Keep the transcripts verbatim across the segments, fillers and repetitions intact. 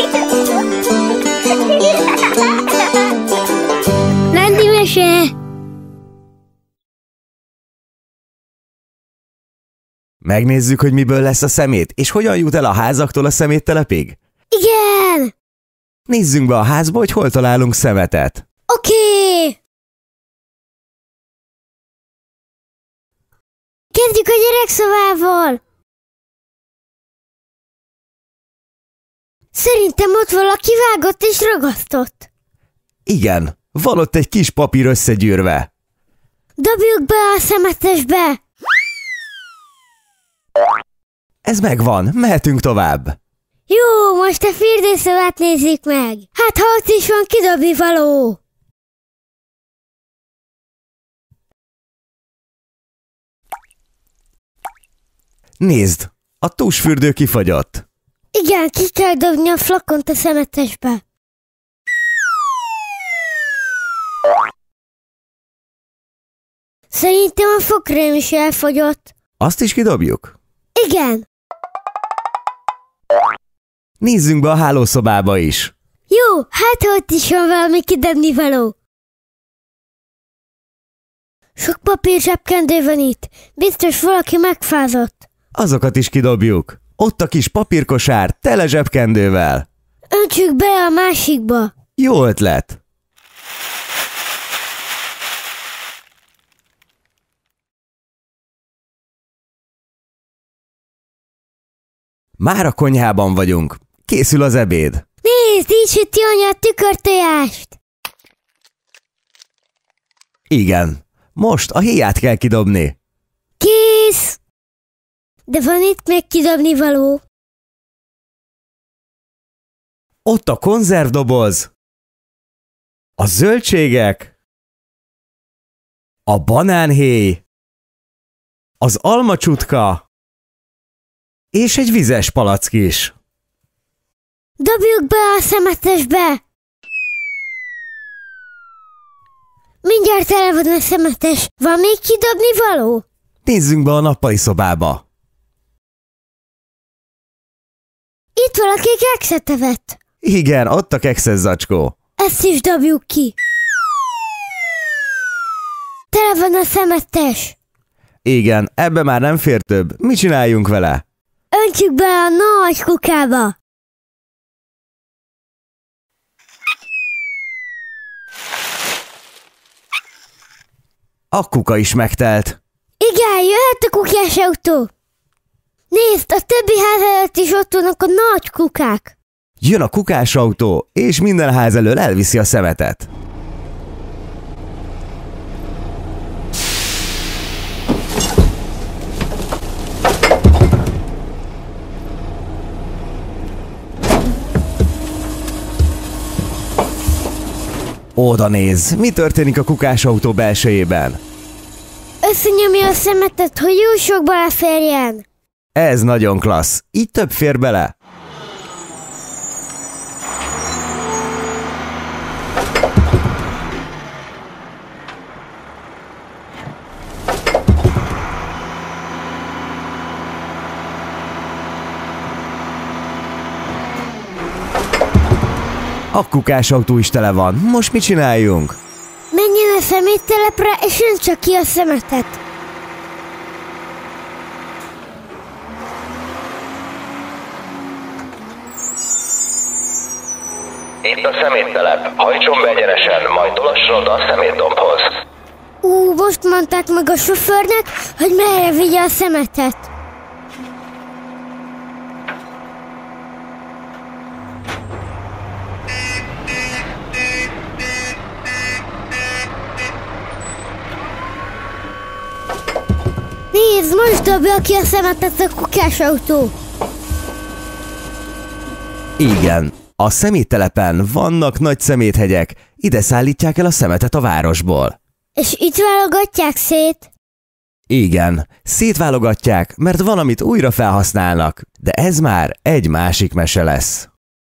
Nándi mese! Megnézzük, hogy miből lesz a szemét, és hogyan jut el a házaktól a szeméttelepig? Igen! Nézzünk be a házba, hogy hol találunk szemetet. Oké! Okay. Kezdjük a gyerekszobával! Szerintem ott valaki vágott és ragasztott. Igen, van ott egy kis papír összegyűrve. Dobjuk be a szemetesbe! Ez megvan, mehetünk tovább. Jó, most a fürdőszobát nézzük meg. Hát ha ott is van kidobni való. Nézd, a tusfürdő kifagyott. Igen, ki kell dobni a flakont a szemetesbe. Szerintem a fogkrém is elfogyott. Azt is kidobjuk? Igen. Nézzünk be a hálószobába is. Jó, hát ott is van valami kidobni való. Sok papír zsebkendő van itt. Biztos valaki megfázott. Azokat is kidobjuk. Ott a kis papírkosár tele zsebkendővel. Öntsük be a másikba. Jó ötlet. Már a konyhában vagyunk. Készül az ebéd. Nézd, így süti anya a tükörtojást. Igen. Most a héját kell kidobni. Kész! De van itt még kidobni való. Ott a konzervdoboz. A zöldségek. A banánhéj. Az almacsutka. És egy vizes palack is. Dobjuk be a szemetesbe. Mindjárt tele van a szemetes. Van még kidobni való? Nézzünk be a nappali szobába. Itt valaki kekszet evett. Igen, ott a kekszes zacskó. Ezt is dobjuk ki. Tele van a szemetes. Igen, ebbe már nem fér több. Mit csináljunk vele? Öntsük be a nagy kukába. A kuka is megtelt. Igen, jöhet a kutyás autó. Nézd, a többi ház előtt is ott vannak a nagy kukák. Jön a kukás autó, és minden ház elől elviszi a szemetet. Oda nézz, mi történik a kukás autó belsejében? Összenyomja a szemetet, hogy jó sokba elférjen. Ez nagyon klassz, így több fér bele. A kukás autó is tele van, most mit csináljunk? Menjen a szeméttelepre, és öntse ki a szemetet. Itt a szeméttelep. Hajtson be egyenesen, majd tolasson oda a szemétdombhoz. Ú, most mondták meg a sofőrnek, hogy merre vigye a szemetet. Nézd, most dobja ki a szemetet a kukás autó. Igen, a szeméttelepen vannak nagy szeméthegyek, ide szállítják el a szemetet a városból. És itt válogatják szét? Igen, szétválogatják, mert van, amit újra felhasználnak, de ez már egy másik mese lesz.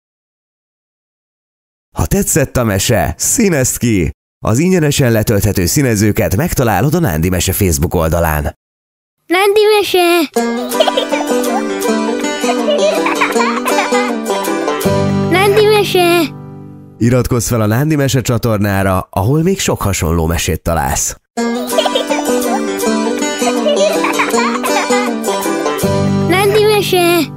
Ha tetszett a mese, színezd ki! Az ingyenesen letölthető színezőket megtalálod a Nándi Mese Facebook oldalán. Nándi Mese! Nándi mese! Iratkozz fel a Nándi Mese csatornára, ahol még sok hasonló mesét találsz. Nándi mese!